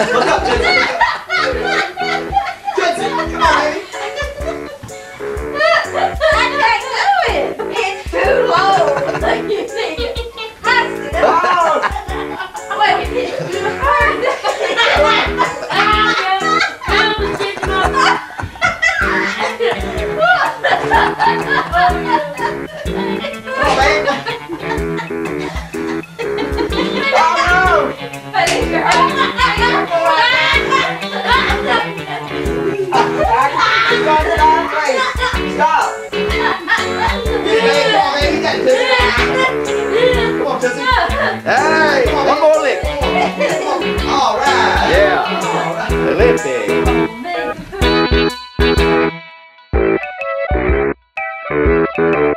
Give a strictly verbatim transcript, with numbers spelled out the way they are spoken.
Look up, Tootsie. Tootsie, come on, baby. I can't do it. It's too low. You see, it has to go. Oh. Wait, you heard Come on, baby. Oh, no. I think you're hurt. Stop. Get it, come on, baby. You got it, Tootsie. Come on, Tootsie. Hey, Come on, one more lick. Come on. All right. Yeah. All right. Lick it.